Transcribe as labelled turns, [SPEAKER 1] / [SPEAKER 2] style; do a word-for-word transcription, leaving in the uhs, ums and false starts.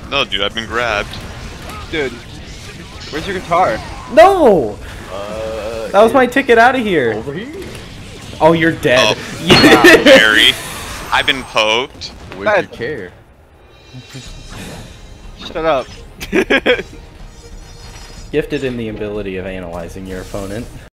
[SPEAKER 1] No, dude, I've been grabbed.
[SPEAKER 2] Dude, where's your guitar?
[SPEAKER 3] No!
[SPEAKER 4] Uh,
[SPEAKER 3] That was my ticket out of here.
[SPEAKER 4] Over here.
[SPEAKER 3] Oh, you're dead.
[SPEAKER 1] Oh,
[SPEAKER 3] Yeah.
[SPEAKER 1] Barry. I've been poked.
[SPEAKER 4] Where's your chair?
[SPEAKER 2] Shut up.
[SPEAKER 3] Gifted in the ability of analyzing your opponent.